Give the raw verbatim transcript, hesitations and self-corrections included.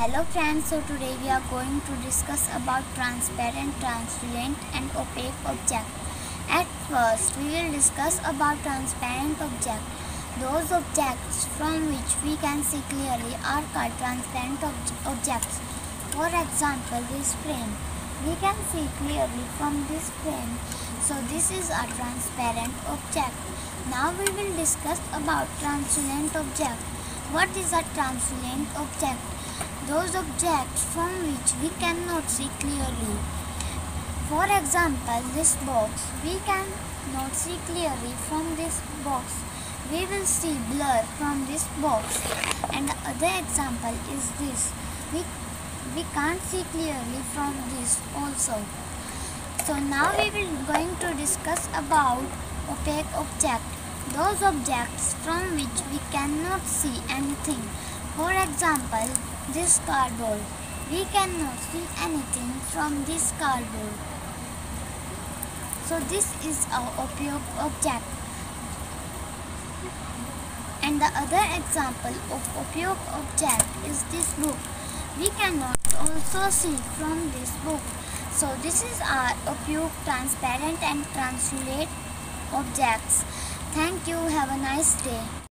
Hello friends, so today we are going to discuss about transparent, translucent and opaque object. At first, we will discuss about transparent object. Those objects from which we can see clearly are called transparent ob- objects. For example, this frame. We can see clearly from this frame. So this is a transparent object. Now we will discuss about translucent object. What is a translucent object? Those objects from which we cannot see clearly. For example, this box. We cannot see clearly from this box. We will see blur from this box. And the other example is this. We, we can't see clearly from this also. So now we will going to discuss about opaque object. Those objects from which we cannot see anything. For example, this cardboard. We cannot see anything from this cardboard. So this is our opaque object. And the other example of opaque object is this book. We cannot also see from this book. So this is our opaque, transparent and translucent objects. Thank you. Have a nice day.